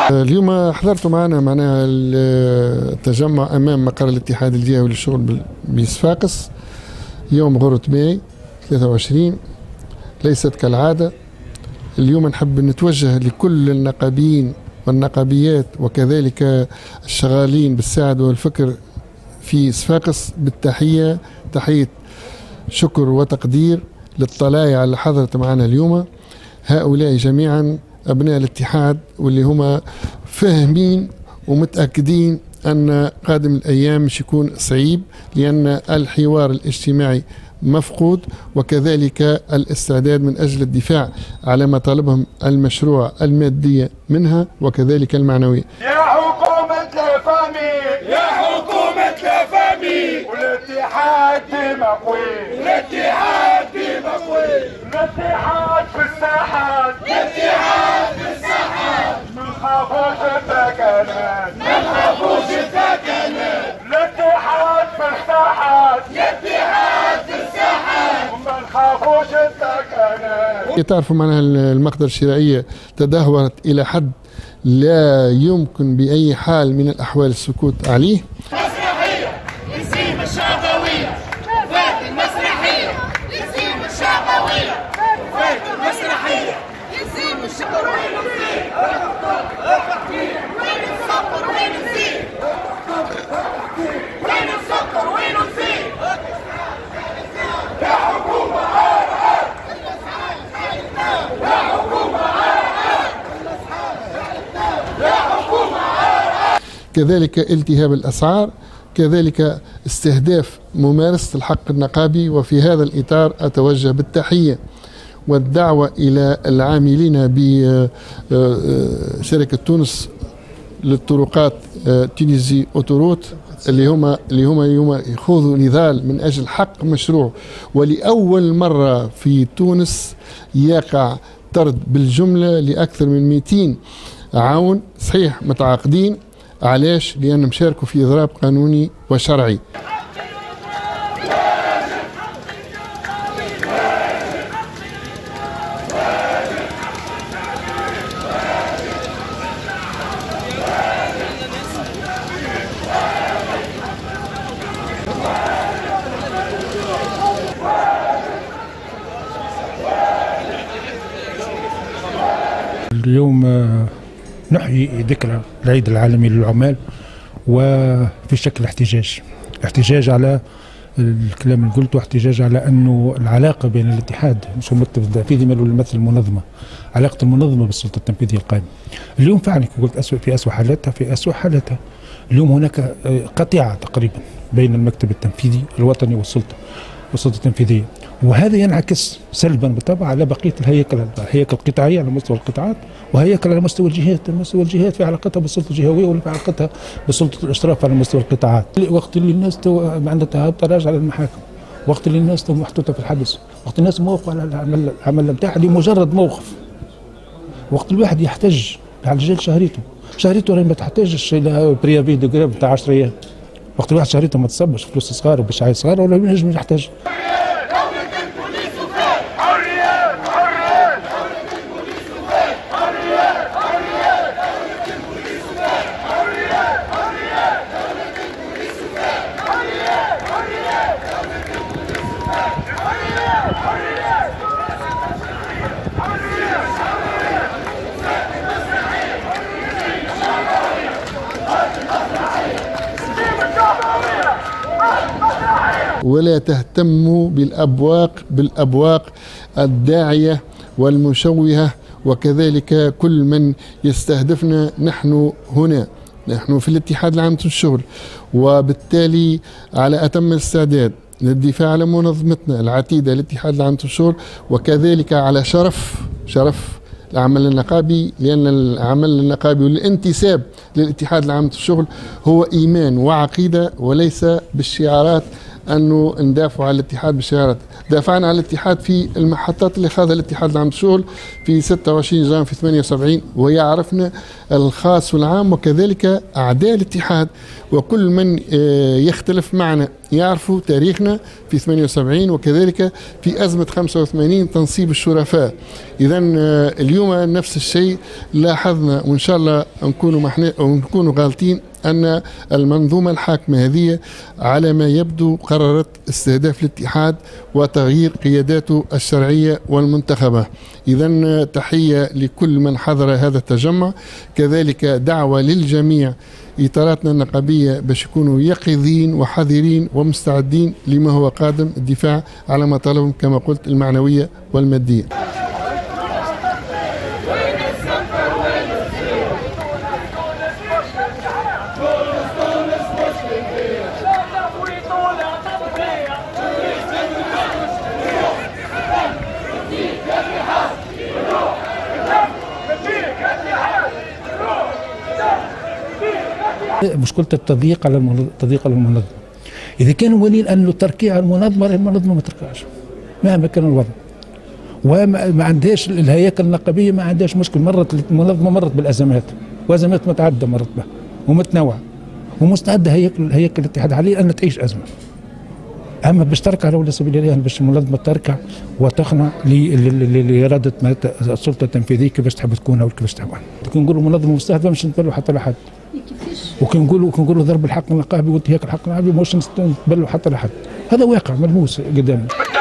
اليوم حضرت معنا معناها التجمع امام مقر الاتحاد الجهوي للشغل بصفاقس يوم غرة ماي 23. ليست كالعادة. اليوم نحب نتوجه لكل النقابيين والنقابيات وكذلك الشغالين بالساعد والفكر في صفاقس بالتحية، تحية شكر وتقدير للطلائع اللي حضرت معنا اليوم. هؤلاء جميعا أبناء الاتحاد واللي هما فاهمين ومتأكدين أن قادم الأيام مش يكون صعيب، لأن الحوار الاجتماعي مفقود وكذلك الاستعداد من أجل الدفاع على مطالبهم المشروع المادية منها وكذلك المعنوية. يا حكومة الفامي، يا حكومة الفامي، والاتحاد مقوي، الاتحاد مقوي، الاتحاد في الساحات، الاتحاد في الساحات، ما نخافوش السكنات، ما نخافوش السكنات، الاتحاد في الساحات، الاتحاد في الساحات، وما نخافوش السكنات. تعرفوا معناها المقدرة الشرائية تدهورت إلى حد لا يمكن بأي حال من الأحوال السكوت عليه. مسرحية يسيم الشعبوية، فات المسرحية يسيم الشعبوية، فات المسرحية يسيم الشعبوية. وين السكر وين الزيت؟ وين السكر وين الزيت؟ يا حكومة يا حكومة يا حكومة. كذلك التهاب الأسعار، كذلك استهداف ممارسة الحق النقابي. وفي هذا الإطار أتوجه بالتحية والدعوة إلى العاملين بشركة تونس للطرقات تونيزي أوتوروت اللي هما اليوم يخوضوا نضال من أجل حق مشروع، ولأول مرة في تونس يقع طرد بالجملة لأكثر من 200 عون. صحيح متعاقدين، علاش؟ لأنهم مشاركوا في إضراب قانوني وشرعي. اليوم نحيي ذكرى العيد العالمي للعمال وفي شكل احتجاج على الكلام اللي قلته، احتجاج على انه العلاقه بين الاتحاد مش المكتب التنفيذي ماله يمثل المنظمه، علاقه المنظمه بالسلطه التنفيذيه القائمه. اليوم فعلا قلت في اسوء حالاتها اليوم هناك قطيعه تقريبا بين المكتب التنفيذي الوطني والسلطه التنفيذيه، وهذا ينعكس سلبا بالطبع على بقيه الهيكل القطاعيه على مستوى القطاعات، وهيكل على مستوى الجهات في علاقتها بالسلطه الجهويه وفي علاقتها بسلطه الاشراف على مستوى القطاعات. وقت اللي الناس عندها تراجع على المحاكم، وقت اللي الناس محطوطه في الحبس، وقت الناس موقفه على العمل نتاعها لمجرد موقف، وقت الواحد يحتج على رجال شهريته راهي ما تحتاجش الى بريافي دو غريف تاع 10 ايام، وقت الواحد شهريته ما تصبش فلوس صغار وبشعاير صغار ولا ينجم يحتاج. ولا تهتموا بالأبواق الداعية والمشوهة وكذلك كل من يستهدفنا. نحن هنا، نحن في الاتحاد العام للشغل، وبالتالي على أتم الاستعداد للدفاع على منظمتنا العتيدة الاتحاد العام للشغل، وكذلك على شرف العمل النقابي، لأن العمل النقابي والانتساب للاتحاد العام للشغل هو إيمان وعقيدة، وليس بالشعارات أنه ندافع على الاتحاد بالشعارات. دافعنا على الاتحاد في المحطات اللي خاضها الاتحاد العام للشغل في 26 جانفي في 78، ويعرفنا الخاص والعام، وكذلك أعداء الاتحاد وكل من يختلف معنا يعرفوا تاريخنا في 78 وكذلك في أزمة 85 تنصيب الشرفاء. إذا اليوم نفس الشيء لاحظنا، وإن شاء الله نكونوا غالطين، أن المنظومة الحاكمة هذه على ما يبدو قررت استهداف الاتحاد وتغيير قياداته الشرعية والمنتخبة. إذا تحية لكل من حضر هذا التجمع، كذلك دعوة للجميع إطاراتنا النقابية باش يكونوا يقظين وحذرين ومستعدين لما هو قادم، الدفاع على مطالبهم كما قلت المعنوية والمادية. مشكلة التضييق على المنظمة. إذا كانوا ولين أنه تركيع المنظمة ما تركعش مهما كان الوضع، وما عندهاش الهياكل النقابية، ما عندهاش مشكل. المنظمة مرت بالأزمات، وأزمات متعددة مرت بها ومتنوعة، ومستعدة هياكل الاتحاد حاليا أن تعيش أزمة. أما باش تركع على سبيل الله، باش المنظمة تركع وتخضع لإرادة السلطة التنفيذية كيفاش تحب تكون أو كيفاش تحب. كي نقولوا منظمة مستهدفة مش نتبلوا حتى لحد، وكي نقولوا ضرب الحق النقابي وانتهاك الحق النقابي مش نتبلوا حتى لحد. هذا واقع ملموس قدامنا.